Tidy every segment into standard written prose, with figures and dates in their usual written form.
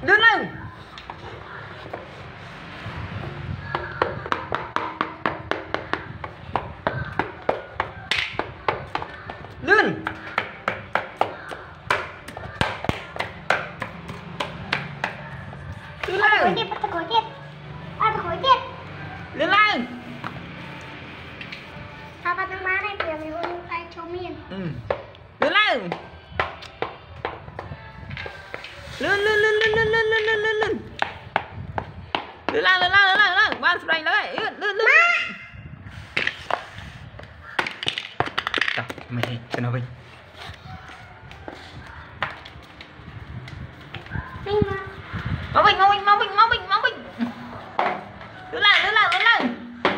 Lươn lên. Lươn. Lươn lên. Bắt khối tiếp. Bắt khối tiếp. Lươn lên. Sao bắt má này kìa vì ôi tay cho miên. Lươn lên. Lươn lươn lươn lươn lươn lươn lươn lươn lươn. Lươn lên lươn lên lươn lên lươn. Ban sập đấy. Lươn lươn lươn. Đâu, mày cho nó Vinh. Vinh mà. Mau Vinh, mau Vinh, mau Vinh, mau Vinh, mau Vinh. Lươn lên, lươn lên, lươn lên.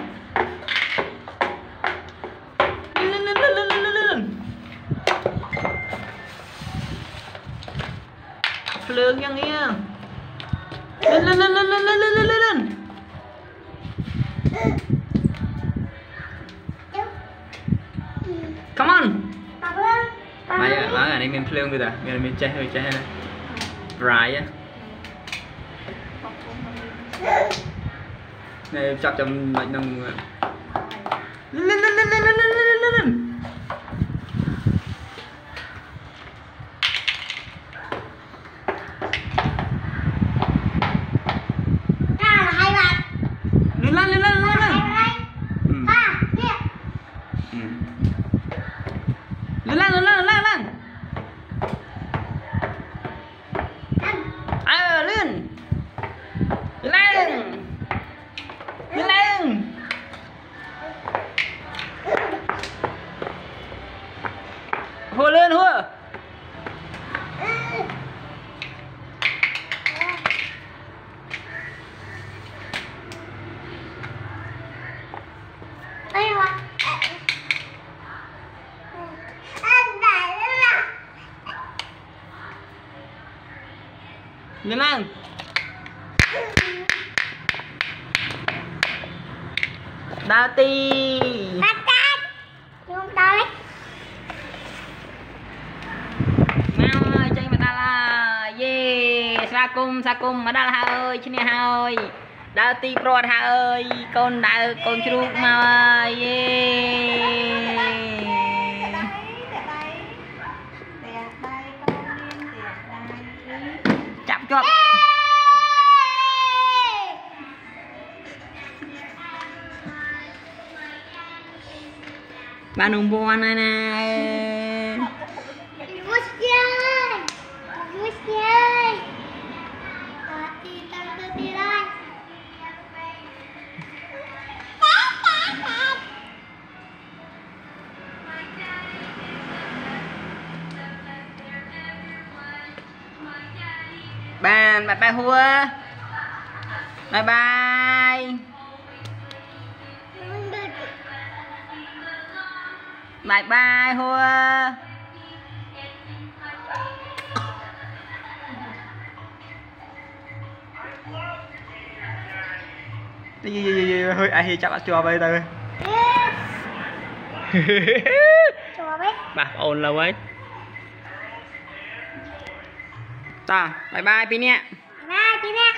Lươn lươn lươn lươn lươn lươn. Lươn yang nghe. Lươn lươn lươn lươn lươn lươn lươn lươn. Come on. Mày ở này mình phơi người ta, mình chơi này. Right á. Này chọc trong lạnh nồng. Lên. Hùa lên hùa. Lên lên. Đào tì. Không đau đấy. Nào chơi mà ta là yeah sa cung mà đào hơi chứ nè hơi đào tì prod hơi con đào con chúc mà yeah chạm chọt ba nung buồn này nè. Vui chơi. Đi đây. Bạn bye bye hua. Bye bye. Bye bye hua. Hơi ai chắc là cho bây giờ. Cho biết. Bà ổn lâu ấy. Ta, bye bye Pin nè. Bye Pin nè.